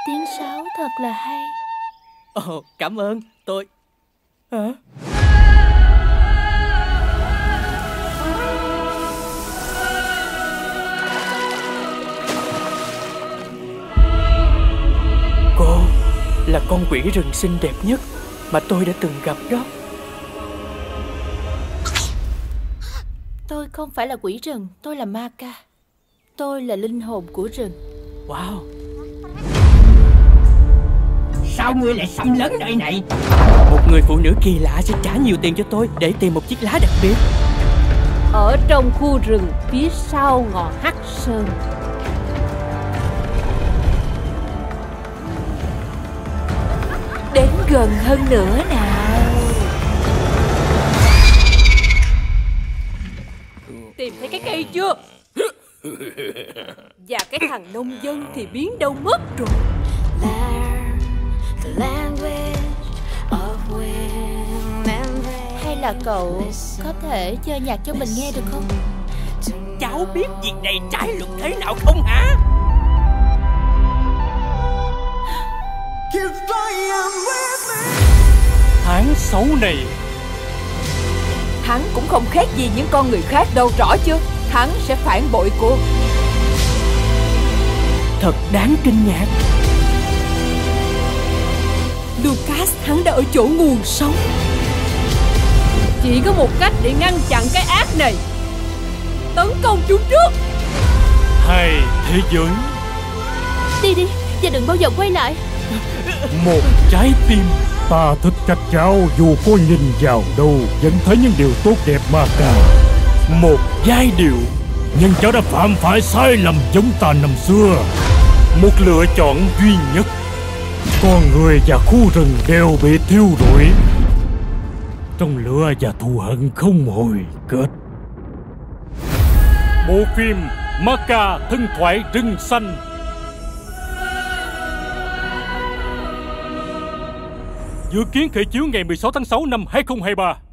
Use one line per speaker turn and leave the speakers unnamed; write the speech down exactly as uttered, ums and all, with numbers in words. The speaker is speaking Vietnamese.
Tiếng sáo thật là hay.
Ồ, cảm ơn. Tôi... Hả? Cô là con quỷ rừng xinh đẹp nhất mà tôi đã từng gặp đó.
Tôi không phải là quỷ rừng, tôi là ma ca. Tôi là linh hồn của rừng.
Wow.
Sao ngươi lại xâm lấn nơi này?
Một người phụ nữ kỳ lạ sẽ trả nhiều tiền cho tôi để tìm một chiếc lá đặc biệt.
Ở trong khu rừng phía sau ngọn Hắc Sơn. Đến gần hơn nữa nào. Tìm thấy cái cây chưa? Và cái thằng nông dân thì biến đâu mất rồi.
Hay là cậu có thể chơi nhạc cho mình nghe được không?
Cháu biết việc này trái luật thế nào không hả?
Tháng xấu này.
Hắn cũng không khác gì những con người khác đâu, rõ chưa? Hắn sẽ phản bội cô.
Thật đáng kinh ngạc.
Lucas, hắn đã ở chỗ nguồn sống. Chỉ có một cách để ngăn chặn cái ác này: tấn công chúng trước.
Hai thế giới.
Đi đi, và đừng bao giờ quay lại.
Một trái tim. Ta thích cách cháu dù có nhìn vào đâu vẫn thấy những điều tốt đẹp mà cả. Một giai điệu. Nhưng cháu đã phạm phải sai lầm giống ta năm xưa. Một lựa chọn duy nhất. Con người và khu rừng đều bị thiêu rụi trong lửa và thù hận không hồi kết. Bộ phim Ma Ca Thân Thoại Rừng Xanh. Dự kiến khởi chiếu ngày mười sáu tháng sáu năm hai không hai ba.